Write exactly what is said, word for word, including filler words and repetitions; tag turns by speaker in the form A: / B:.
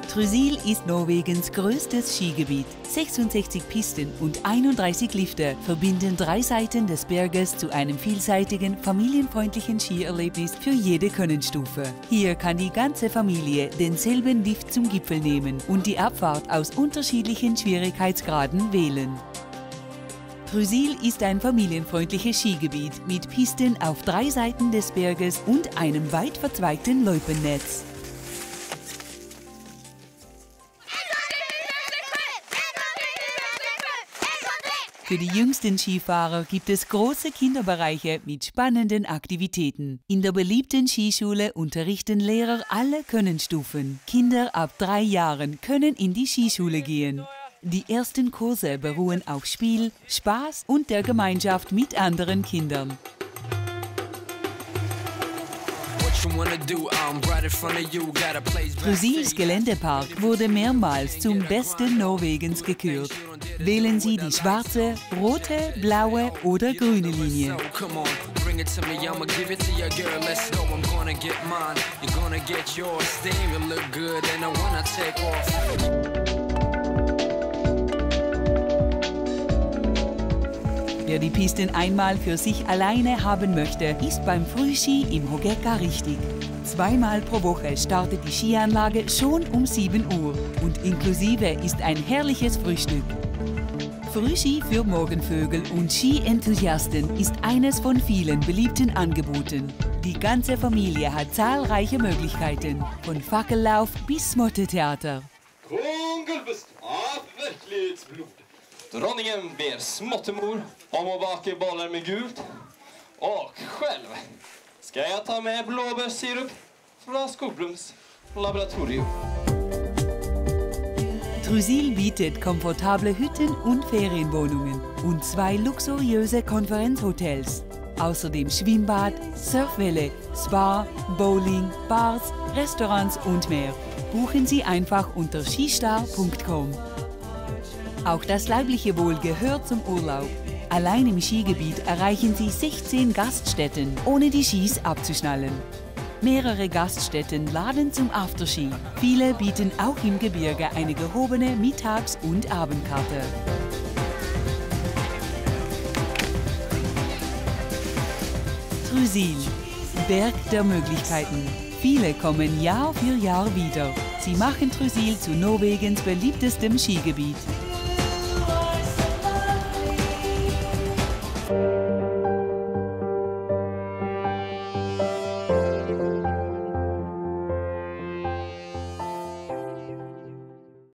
A: Trysil ist Norwegens größtes Skigebiet. sechsundsechzig Pisten und einunddreißig Lifte verbinden drei Seiten des Berges zu einem vielseitigen, familienfreundlichen Skierlebnis für jede Könnenstufe. Hier kann die ganze Familie denselben Lift zum Gipfel nehmen und die Abfahrt aus unterschiedlichen Schwierigkeitsgraden wählen. Trysil ist ein familienfreundliches Skigebiet mit Pisten auf drei Seiten des Berges und einem weit verzweigten Loipennetz. Für die jüngsten Skifahrer gibt es große Kinderbereiche mit spannenden Aktivitäten. In der beliebten Skischule unterrichten Lehrer alle Könnenstufen. Kinder ab drei Jahren können in die Skischule gehen. Die ersten Kurse beruhen auf Spiel, Spaß und der Gemeinschaft mit anderen Kindern. Trysils Geländepark wurde mehrmals zum besten Norwegens gekürt. Wählen Sie die schwarze, rote, blaue oder grüne Linie. Wer die Pisten einmal für sich alleine haben möchte, ist beim Frühski im Hogekka richtig. Zweimal pro Woche startet die Skianlage schon um sieben Uhr und inklusive ist ein herrliches Frühstück. Frühski für Morgenvögel und Ski-Enthusiasten ist eines von vielen beliebten Angeboten. Die ganze Familie hat zahlreiche Möglichkeiten, von Fackellauf bis Mottetheater.
B: Dronningen ber småttemor om att baka bollar med gult. Och själv ska jag ta med blåbärssirup från Skoglunds laboratorium.
A: Trysil bietet komfortable Hütten und Ferienwohnungen und zwei luxuriöse Konferenzhotels. Außerdem Schwimmbad, Surfwelle, Spa, Bowling, Bars, Restaurants und mehr. Buchen Sie einfach unter skistar punkt com. Auch das leibliche Wohl gehört zum Urlaub. Allein im Skigebiet erreichen Sie sechzehn Gaststätten, ohne die Skis abzuschnallen. Mehrere Gaststätten laden zum Afterski. Viele bieten auch im Gebirge eine gehobene Mittags- und Abendkarte. Trysil, Berg der Möglichkeiten. Viele kommen Jahr für Jahr wieder. Sie machen Trysil zu Norwegens beliebtestem Skigebiet.